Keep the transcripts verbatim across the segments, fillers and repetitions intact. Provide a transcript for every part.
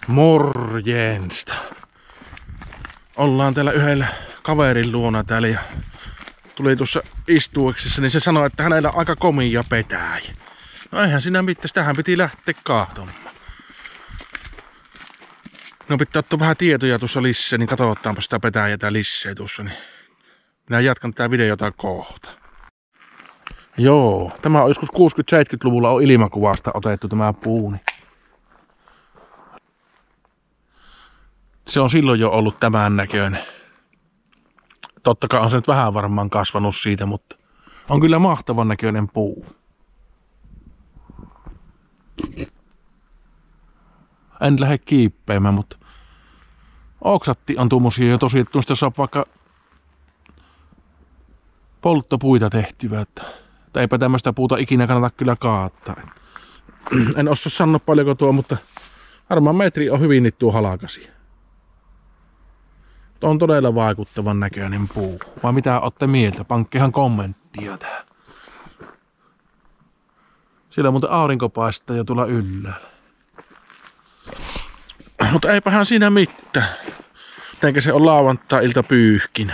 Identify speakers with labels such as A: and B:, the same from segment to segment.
A: Morjensta. Ollaan täällä yhdellä kaverin luona täällä ja tuli tuossa istueksessa, niin se sanoi, että hänellä on aika komia petäjiä. No eihän siinä mitään, tähän piti lähteä kaatomaan. No pitää ottaa vähän tietoja tuossa lisää, niin katsotaanpa sitä petäjiä tää lisää tuossa. Niin minä jatkan tätä videota kohta. Joo, tämä on joskus kuusikymmentä-seitsemänkymmentäluvulla on ilmakuvasta otettu tämä puuni. Se on silloin jo ollut tämän näköinen. Totta kai on se nyt vähän varmaan kasvanut siitä, mutta on kyllä mahtavan näköinen puu. En lähde kiippeämään, mutta oksatti on tuommoisia jo tosi, että tuosta saa vaikka polttopuita tehtyä. Että eipä tämmöistä puuta ikinä kannata kyllä kaattaa. En osaa sanoa paljonko tuo, mutta varmaan metri on hyvin tuo halakasi. On todella vaikuttavan näköinen puu. Vai mitä ootte mieltä? Pankkihan kommenttia tähän. Siellä muuten aurinko paistaa jo tuolla ylhäällä. Mutta eipähän siinä mitään. Mitenkä se on lauantai-ilta pyyhkinä.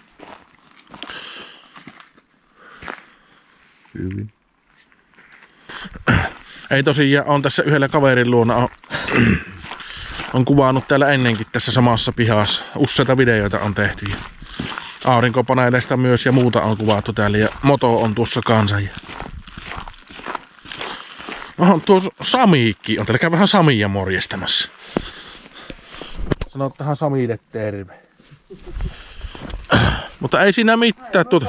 A: Hyvin. Ei tosiaan, on tässä yhdellä kaverin luona on, on kuvannut täällä ennenkin tässä samassa pihassa. Useita videoita on tehty. Aurinkopaneeleista myös ja muuta on kuvattu täällä ja moto on tuossa kanssa. No tuo Samiikki on täällä, käy vähän Samia morjestamassa. Sano tähän Samille terve. Mutta ei siinä mitään. Tuota...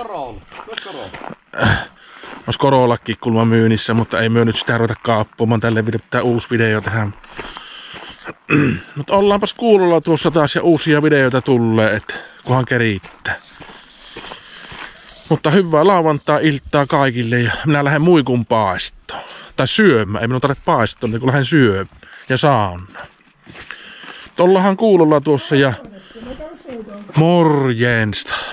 A: Olisi Corollakin kulma myynnissä, mutta ei myy nyt sitä ruveta kaappumaan. Tälle pitää uusi video tehdä. Mutta ollaanpas kuulolla tuossa taas ja uusia videoita tulee, että kunhan kerittää. Mutta hyvää lauantai-iltaa kaikille ja minä lähden muikun paistoon. Tai syömään, ei minun tarvitse paistoon, niin kun lähden syömään ja saunaan. Ollaanhan kuulolla tuossa ja morjensta.